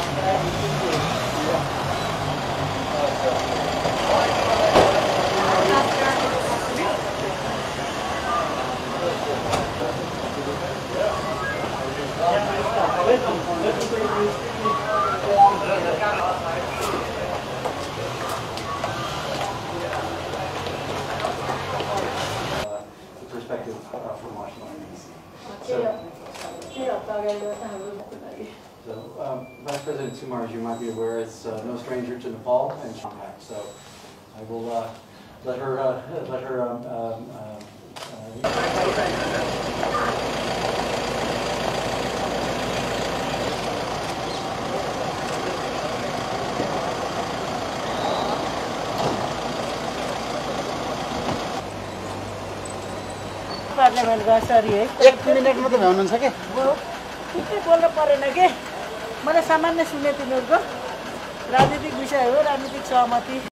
Perspective from Washington, D.C. So, Vice President Sumar, as you might be aware, is no stranger to Nepal and Shanghai. So, I will let her. पार्लियामेन्टमा सरी है 1 minute मात्रै भ्याउनुहुन्छ के ठिकै बोल्नु परेन के मैले सामान्य सुने तिनीहरूको राजनीतिक विषय हो राजनीतिक सहमति